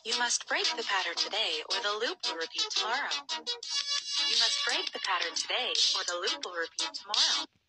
You must break the pattern today or the loop will repeat tomorrow. You must break the pattern today or the loop will repeat tomorrow.